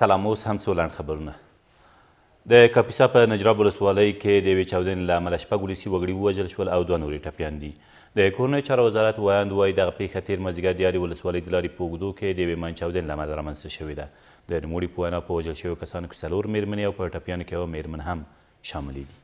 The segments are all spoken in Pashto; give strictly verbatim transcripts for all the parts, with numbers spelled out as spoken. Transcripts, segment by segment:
سلام، اوس هم څو لنډ خبرونه. د کاپیسا په نجراب ولسوالۍ کې د یوې چاودنې له امله شپږ ولسي وګړي ووژل شول او دوه نورې ټپیان دي. د کورنۍ چارو وزارت ویاند وایي دغه پیښه تېر مازدیګر د یادې ولسوالۍ د لارې په اوږدو کې د یوې من چاودنې له امله رامنځته شوې ده. د نوموړي په وینا په وژل شویو کسانو کې څلور مېرمنې او په ټپیانو کې یوه مېرمن هم شاملې دي.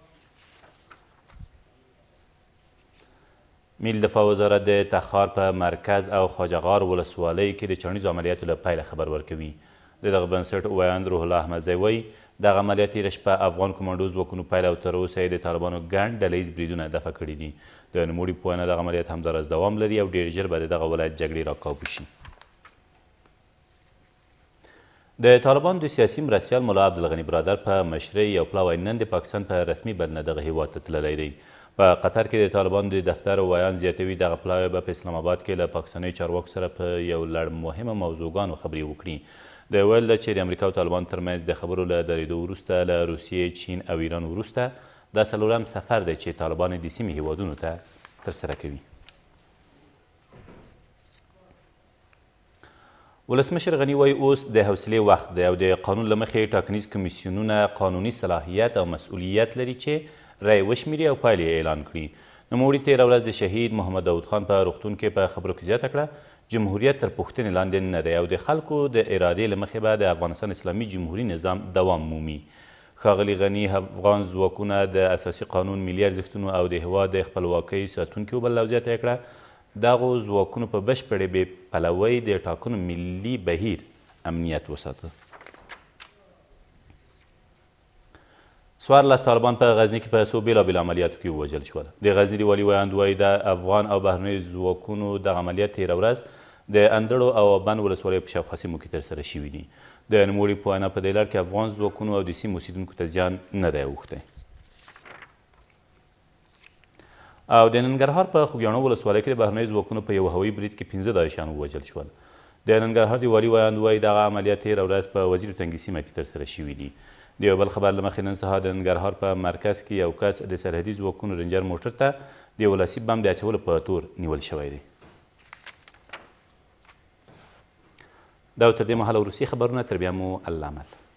ملي دفاع وزارت د تخار په مرکز او خواجهغار ولسوالۍ کې د چڼیزو عملیاتو له پیله خبر ورکوي. د دغه بنسټ ویاند روح الله احمدزی وایي دغه عملیات تېره شپه افغان کمانډو ځواکونو پیل او تر اوسه یې د طالبانو ګڼ ډله ییز بریدونه دفع کړي دي. د نوموړي په وینا دغه عملیات همداراز دوام لري او ډېر ژر به د دغه ولایت جګړې راکابو شي. د طالبانو د سیاسي مرستیال ملا عبدالغني برادر په مشرۍ یو پلاوی نن د پاکستان په رسمي بلنه دغه هیواد ته تللی دی. په قطر کې د طالبانو د دفتر ویاند زیاتوي دغه پلاوی به په اسلام آباد کې له پاکستاني چارواکو سره په یو لړ مهمه موضوعګانو خبرې وکړي. د ویل ده چې د امریکا او طالبانو ترمنځ د خبرو له درېدو وروسته له روسیې، چین او ایران وروسته دا څلورم سفر دی چې طالبان د سیمې هیوادونو ته ترسره کوي. ولسمشر غني وایي اوس د حوصلې وخت دی او د قانون له مخې ټاکنیز کمیسیونونه قانوني صلاحیت او مسؤلیت لري چې رای وشمیري او پایلې یې اعلان کړي. نوموړي تېره ورځ د شهید محمد داود خان په روغتون کې په خبرو کې زیاته کړه جمهوریت تر پوښتنې لاندې نه دی او د خلکو د ارادې له مخې به د افغانستان اسلامي جمهوري نظام دوام مومي. ښاغلي غني افغان ځواکونه د اساسي قانون، ملي ارزښتونو او د هېواد د خپلواکۍ ساتونکي وبلل او زیاته یې کړه دغو ځواکونو په بشپړې بې پلوۍ د ټاکنو ملي بهیر امنیت وساته. څوارلس طالبان په غزني کې په څو بېلابېلو عملیاتو کې ووژل شول. د غزني د والي ویاند وایي د افغان او بهرنیو ځواکونو دغه عملیات تېره ورځ د اندړو او بند ولسوالیو په شاوخوا سیمو کې ترسره شوي دي. د نوموړي په وینا په دې لړ کې افغان ځواکونو او د سیمې اوسېدونکو ته زیان نه دی اوښتی. او د ننګرهار په خوږیاڼو ولسوالۍ کې د بهرنیو ځواکونو په یو هوایي برید کې پنځه داعشیان ووژل شول. د ننګرهار د والي ویاند وایي دغه عملیات تېره ورځ په وزیر تنګي سیمه کې ترسره شوي دي. د یو بل خبر له مخې نن سهار د ننګرهار په مرکز کې یو کس د سرحدي ځواکونو رنجر موټر ته د یو لاسي بم د اچولو په تور نیول شوی دی. دا تر دې مهاله وروستي خبرونه، تر بیا مو الله مل.